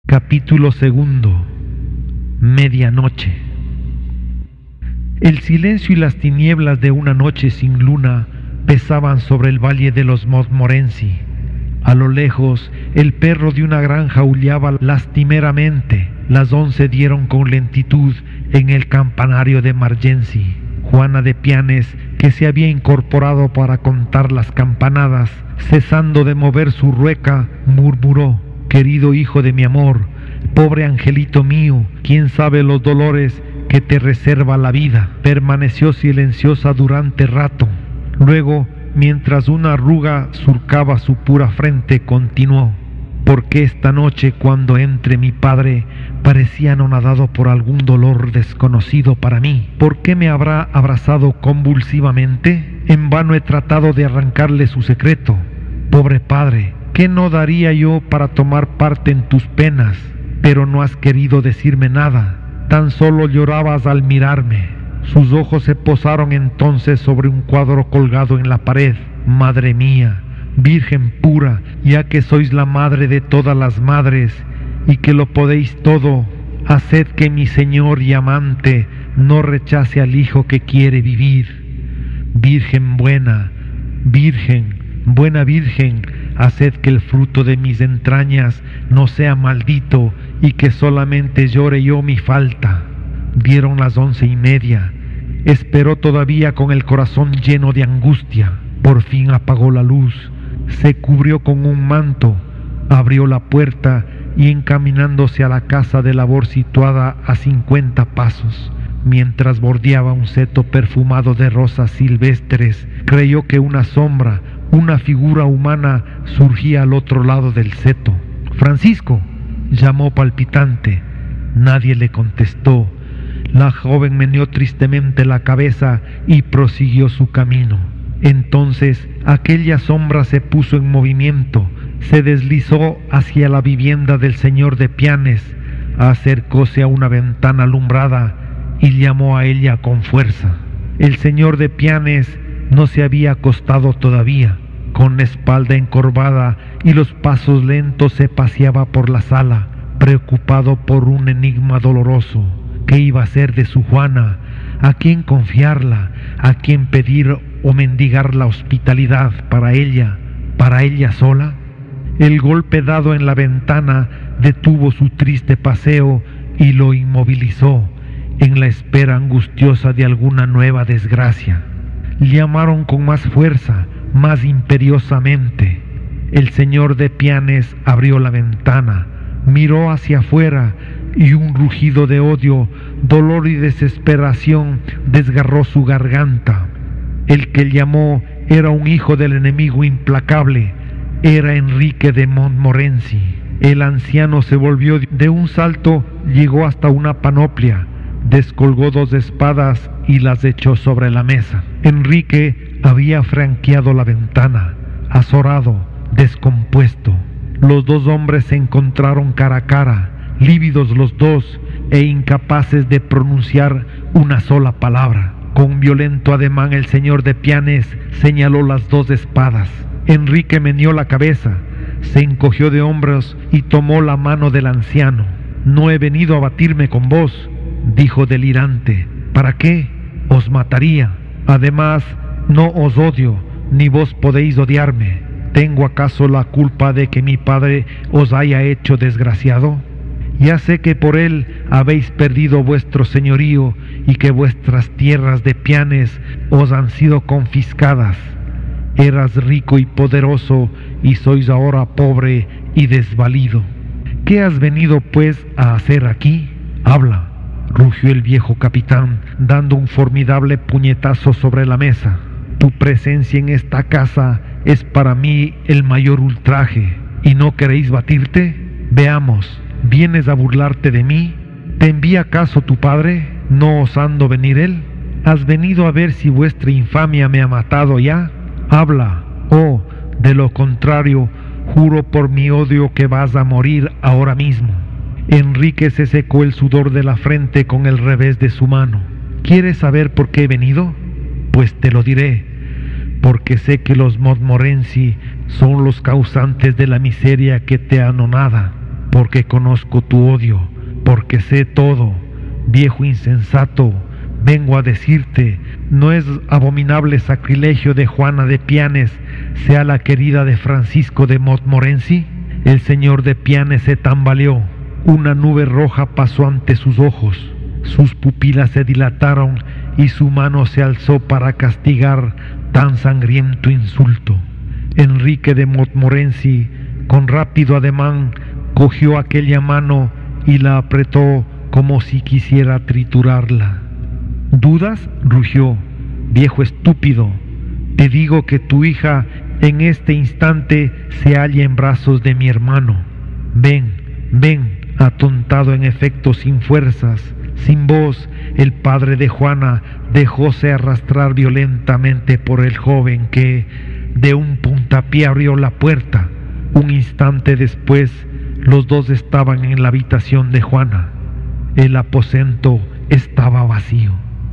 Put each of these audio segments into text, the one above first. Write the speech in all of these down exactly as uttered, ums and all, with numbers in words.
Capítulo segundo. Medianoche. El silencio y las tinieblas de una noche sin luna pesaban sobre el valle de los Montmorency. A lo lejos, el perro de una granja aullaba lastimeramente. Las once dieron con lentitud en el campanario de Margency. Juana de Pianes, que se había incorporado para contar las campanadas, cesando de mover su rueca, murmuró: «Querido hijo de mi amor, pobre angelito mío, quién sabe los dolores que te reserva la vida». Permaneció silenciosa durante rato. Luego, mientras una arruga surcaba su pura frente, continuó: «¿Por qué esta noche, cuando entre mi padre, parecía anonadado por algún dolor desconocido para mí? ¿Por qué me habrá abrazado convulsivamente? En vano he tratado de arrancarle su secreto. Pobre padre, ¿qué no daría yo para tomar parte en tus penas? Pero no has querido decirme nada, tan solo llorabas al mirarme». Sus ojos se posaron entonces sobre un cuadro colgado en la pared. «Madre mía, Virgen pura, ya que sois la madre de todas las madres y que lo podéis todo, haced que mi Señor y amante no rechace al hijo que quiere vivir. Virgen buena, Virgen, buena Virgen, haced que el fruto de mis entrañas no sea maldito y que solamente llore yo mi falta». Dieron las once y media. Esperó todavía con el corazón lleno de angustia. Por fin apagó la luz, se cubrió con un manto, abrió la puerta y, encaminándose a la casa de labor situada a cincuenta pasos, mientras bordeaba un seto perfumado de rosas silvestres, creyó que una sombra, una figura humana, surgía al otro lado del seto. «Francisco», llamó palpitante. Nadie le contestó. La joven meneó tristemente la cabeza y prosiguió su camino. Entonces aquella sombra se puso en movimiento, se deslizó hacia la vivienda del señor de Pianes, acercóse a una ventana alumbrada y llamó a ella con fuerza. El señor de Pianes no se había acostado todavía. Con la espalda encorvada y los pasos lentos se paseaba por la sala, preocupado por un enigma doloroso. ¿Qué iba a ser de su Juana? ¿A quién confiarla? ¿A quién pedir o mendigar la hospitalidad para ella, para ella sola? El golpe dado en la ventana detuvo su triste paseo y lo inmovilizó en la espera angustiosa de alguna nueva desgracia. Llamaron con más fuerza, más imperiosamente. El señor de Pianes abrió la ventana, miró hacia afuera y un rugido de odio, dolor y desesperación desgarró su garganta. El que llamó era un hijo del enemigo implacable, era Enrique de Montmorency. El anciano se volvió de un salto, llegó hasta una panoplia, descolgó dos espadas y las echó sobre la mesa. Enrique había franqueado la ventana, azorado, descompuesto. Los dos hombres se encontraron cara a cara, lívidos los dos e incapaces de pronunciar una sola palabra. Con violento ademán el señor de Pianes señaló las dos espadas. Enrique meneó la cabeza, se encogió de hombros y tomó la mano del anciano. «No he venido a batirme con vos», dijo delirante. «¿Para qué? Os mataría. Además, no os odio, ni vos podéis odiarme. ¿Tengo acaso la culpa de que mi padre os haya hecho desgraciado? Ya sé que por él habéis perdido vuestro señorío y que vuestras tierras de Pianes os han sido confiscadas. Eras rico y poderoso y sois ahora pobre y desvalido. ¿Qué has venido pues a hacer aquí? Habla», rugió el viejo capitán, dando un formidable puñetazo sobre la mesa. «Tu presencia en esta casa es para mí el mayor ultraje. ¿Y no queréis batirte? Veamos, ¿vienes a burlarte de mí? ¿Te envía acaso tu padre, no osando venir él? ¿Has venido a ver si vuestra infamia me ha matado ya? Habla, oh, de lo contrario, juro por mi odio que vas a morir ahora mismo». Enrique se secó el sudor de la frente con el revés de su mano. «¿Quieres saber por qué he venido? Pues te lo diré. Porque sé que los Montmorency son los causantes de la miseria que te anonada. porque conozco tu odio, porque sé todo. Viejo insensato, vengo a decirte, ¿no es abominable sacrilegio de Juana de Pianes sea la querida de Francisco de Montmorency? El señor de Pianes se tambaleó, una nube roja pasó ante sus ojos, sus pupilas se dilataron y su mano se alzó para castigar tan sangriento insulto. Enrique de Montmorency, con rápido ademán, cogió aquella mano y la apretó como si quisiera triturarla. ¿Dudas?, rugió. Viejo estúpido, te digo que tu hija en este instante se halla en brazos de mi hermano. Ven, ven, atontado en efecto sin fuerzas, sin voz, el padre de Juana dejóse arrastrar violentamente por el joven que, de un puntapié, abrió la puerta. Un instante después, los dos estaban en la habitación de Juana. El aposento estaba vacío.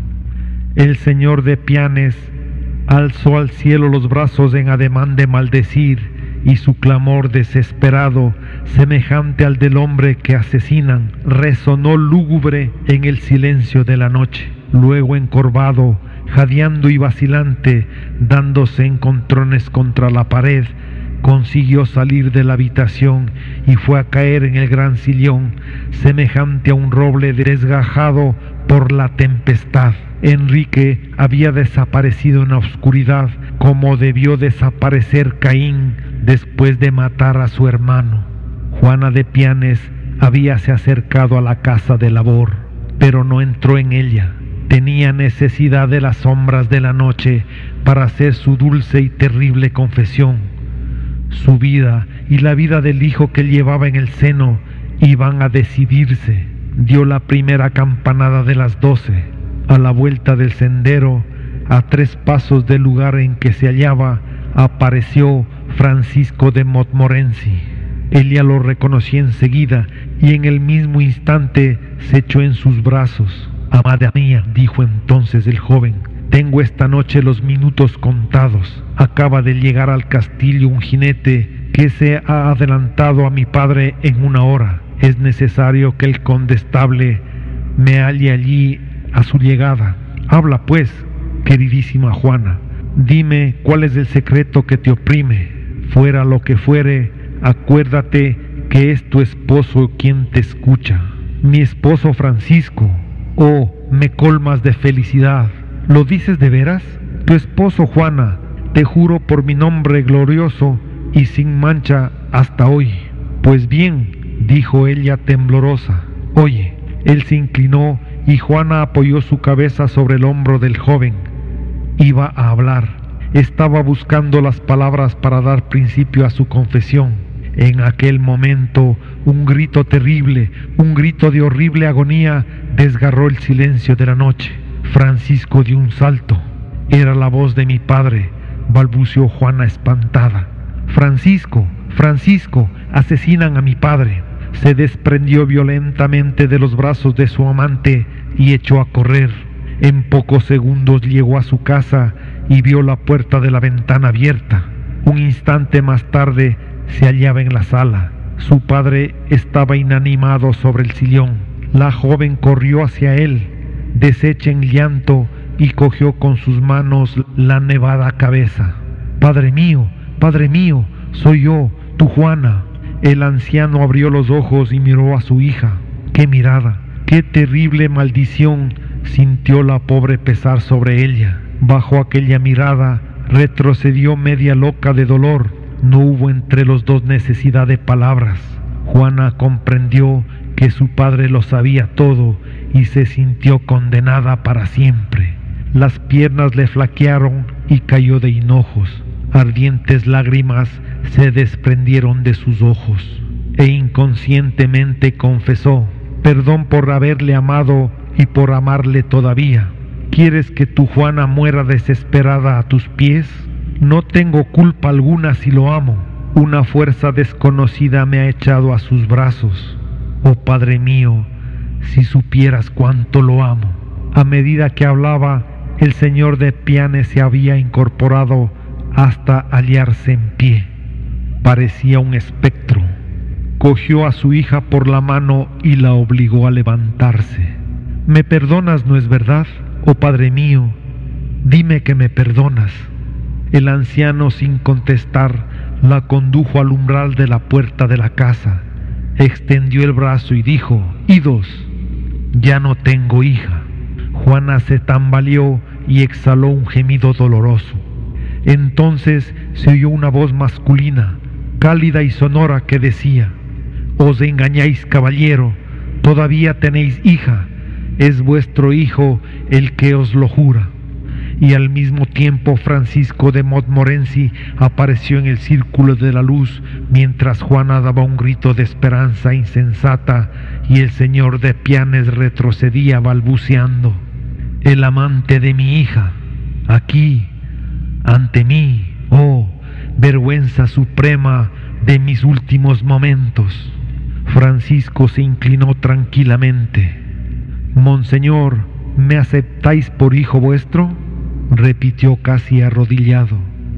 El señor de Pianes alzó al cielo los brazos en ademán de maldecir, y su clamor desesperado, semejante al del hombre que asesinan, resonó lúgubre en el silencio de la noche. Luego, encorvado, jadeando y vacilante, dándose encontrones contra la pared, consiguió salir de la habitación y fue a caer en el gran sillón, semejante a un roble desgajado por la tempestad. Enrique había desaparecido en la oscuridad, como debió desaparecer Caín después de matar a su hermano. Juana de Pianes habíase acercado a la casa de labor, pero no entró en ella. Tenía necesidad de las sombras de la noche para hacer su dulce y terrible confesión. Su vida y la vida del hijo que llevaba en el seno iban a decidirse. Dio la primera campanada de las doce. A la vuelta del sendero, a tres pasos del lugar en que se hallaba, apareció Francisco de Montmorency. Ella lo reconoció enseguida y en el mismo instante se echó en sus brazos. «Amada mía», dijo entonces el joven, «tengo esta noche los minutos contados. Acaba de llegar al castillo un jinete que se ha adelantado a mi padre en una hora. Es necesario que el condestable me halle allí a su llegada. Habla pues, queridísima Juana, dime cuál es el secreto que te oprime. Fuera lo que fuere, acuérdate que es tu esposo quien te escucha». «Mi esposo Francisco, oh, me colmas de felicidad. ¿Lo dices de veras?» «Tu esposo, Juana, te juro por mi nombre glorioso y sin mancha hasta hoy». «Pues bien», dijo ella temblorosa, «oye». Él se inclinó y Juana apoyó su cabeza sobre el hombro del joven. Iba a hablar, estaba buscando las palabras para dar principio a su confesión. En aquel momento, un grito terrible, un grito de horrible agonía, desgarró el silencio de la noche. Francisco dio un salto. «Era la voz de mi padre», balbuceó Juana espantada. «Francisco, Francisco, asesinan a mi padre». Se desprendió violentamente de los brazos de su amante y echó a correr. En pocos segundos llegó a su casa y vio la puerta de la ventana abierta. Un instante más tarde se hallaba en la sala. Su padre estaba inanimado sobre el sillón. La joven corrió hacia él, deshecha en llanto, y cogió con sus manos la nevada cabeza. «Padre mío, padre mío, soy yo, tu Juana». El anciano abrió los ojos y miró a su hija. ¡Qué mirada! ¡Qué terrible maldición sintió la pobre pesar sobre ella! Bajo aquella mirada retrocedió media loca de dolor. No hubo entre los dos necesidad de palabras. Juana comprendió que su padre lo sabía todo y se sintió condenada para siempre. Las piernas le flaquearon y cayó de hinojos. Ardientes lágrimas se desprendieron de sus ojos e inconscientemente confesó: «Perdón por haberle amado y por amarle todavía. ¿Quieres que tu Juana muera desesperada a tus pies? No tengo culpa alguna si lo amo. Una fuerza desconocida me ha echado a sus brazos. Oh Padre mío, si supieras cuánto lo amo». A medida que hablaba, el señor de Pianes se había incorporado hasta hallarse en pie. Parecía un espectro. cogió a su hija por la mano y la obligó a levantarse. ¿Me perdonas, no es verdad, oh Padre mío? Dime que me perdonas. El anciano, sin contestar, la condujo al umbral de la puerta de la casa, extendió el brazo y dijo: «Idos, ya no tengo hija». Juana se tambaleó y exhaló un gemido doloroso. Entonces se oyó una voz masculina, cálida y sonora, que decía: «Os engañáis, caballero, todavía tenéis hija, es vuestro hijo el que os lo jura». Y al mismo tiempo Francisco de Montmorency apareció en el círculo de la luz, mientras Juana daba un grito de esperanza insensata y el señor de Pianes retrocedía balbuceando: «El amante de mi hija, aquí, ante mí, oh, vergüenza suprema de mis últimos momentos». Francisco se inclinó tranquilamente. «Monseñor, ¿me aceptáis por hijo vuestro?», repitió casi arrodillado.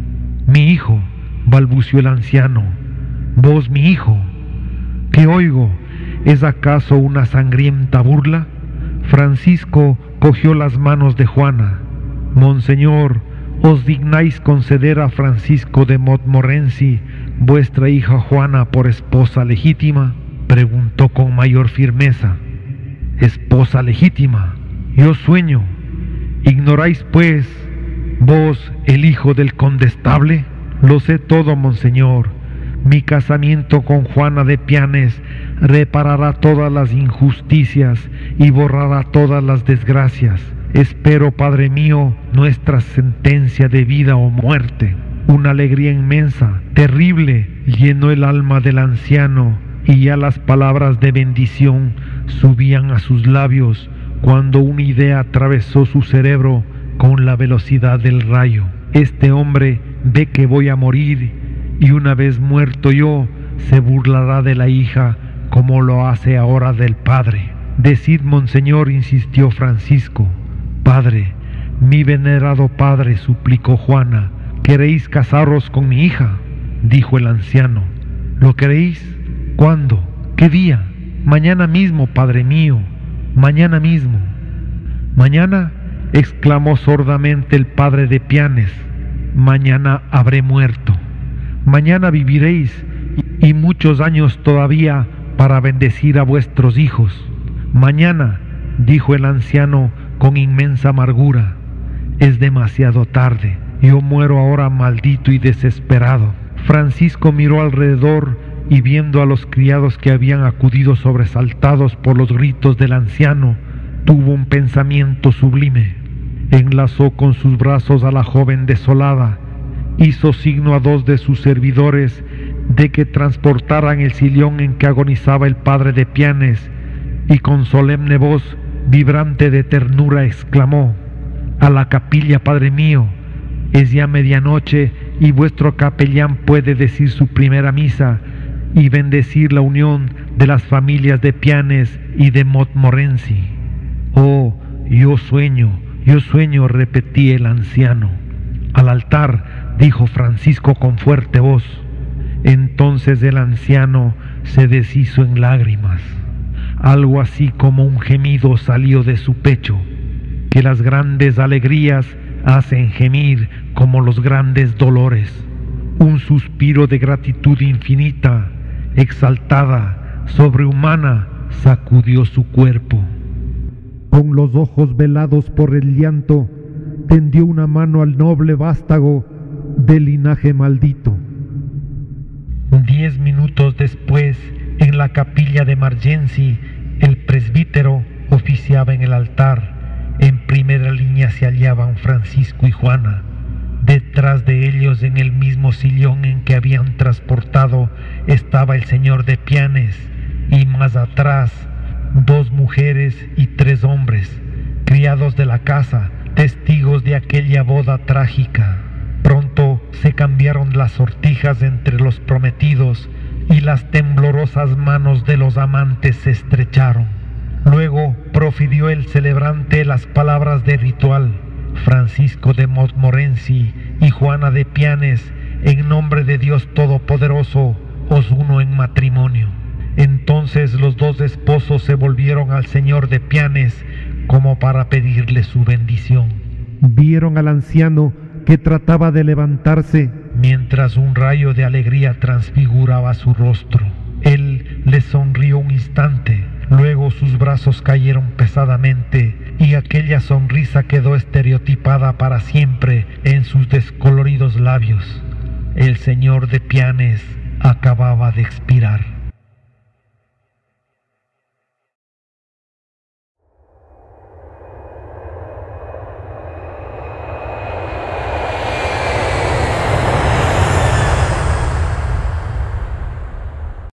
«Mi hijo», balbució el anciano. «¿Vos mi hijo? ¿Qué oigo? ¿Es acaso una sangrienta burla?». Francisco cogió las manos de Juana. «Monseñor, ¿os dignáis conceder a Francisco de Montmorency vuestra hija Juana por esposa legítima?», preguntó con mayor firmeza. «¿Esposa legítima? Yo sueño. ¿Ignoráis, pues, vos el hijo del condestable?». «Lo sé todo, monseñor. Mi casamiento con Juana de Pianes reparará todas las injusticias y borrará todas las desgracias. Espero, Padre mío, nuestra sentencia de vida o muerte». Una alegría inmensa, terrible, llenó el alma del anciano, y ya las palabras de bendición subían a sus labios cuando una idea atravesó su cerebro con la velocidad del rayo. «Este hombre ve que voy a morir, y una vez muerto yo, se burlará de la hija como lo hace ahora del padre». «Decid, monseñor», insistió Francisco. «Padre, mi venerado padre», suplicó Juana, «¿queréis casaros con mi hija?». Dijo el anciano: «¿Lo queréis? ¿Cuándo? ¿Qué día?». «Mañana mismo, padre mío, mañana mismo». «¿Mañana?», exclamó sordamente el padre de Pianes. «Mañana habré muerto. Mañana viviréis, y muchos años todavía, para bendecir a vuestros hijos». «Mañana», dijo el anciano con inmensa amargura, «es demasiado tarde. Yo muero ahora maldito y desesperado». Francisco miró alrededor y, viendo a los criados que habían acudido sobresaltados por los gritos del anciano, tuvo un pensamiento sublime. Enlazó con sus brazos a la joven desolada, hizo signo a dos de sus servidores de que transportaran el sillón en que agonizaba el padre de Pianes, y con solemne voz, vibrante de ternura, exclamó: «A la capilla, padre mío, es ya medianoche y vuestro capellán puede decir su primera misa y bendecir la unión de las familias de Pianes y de Montmorency». «Oh, yo sueño, yo sueño», repetía el anciano. «Al altar», dijo Francisco con fuerte voz. Entonces el anciano se deshizo en lágrimas. Algo así como un gemido salió de su pecho, que las grandes alegrías hacen gemir como los grandes dolores. Un suspiro de gratitud infinita, exaltada, sobrehumana, sacudió su cuerpo. Con los ojos velados por el llanto, tendió una mano al noble vástago del linaje maldito. Diez minutos después, en la capilla de Margency, el presbítero oficiaba en el altar. En primera línea se hallaban Francisco y Juana. Detrás de ellos, en el mismo sillón en que habían transportado, estaba el señor de Pianes, y más atrás, dos mujeres y tres hombres, criados de la casa, testigos de aquella boda trágica. Pronto se cambiaron las sortijas entre los prometidos y las temblorosas manos de los amantes se estrecharon. Luego profirió el celebrante las palabras de ritual: «Francisco de Montmorency y Juana de Pianes, en nombre de Dios Todopoderoso, os uno en matrimonio». Entonces los dos esposos se volvieron al señor de Pianes como para pedirle su bendición. Vieron al anciano que trataba de levantarse, mientras un rayo de alegría transfiguraba su rostro. Él le sonrió un instante, luego sus brazos cayeron pesadamente y aquella sonrisa quedó estereotipada para siempre en sus descoloridos labios. El señor de Pianes acababa de expirar.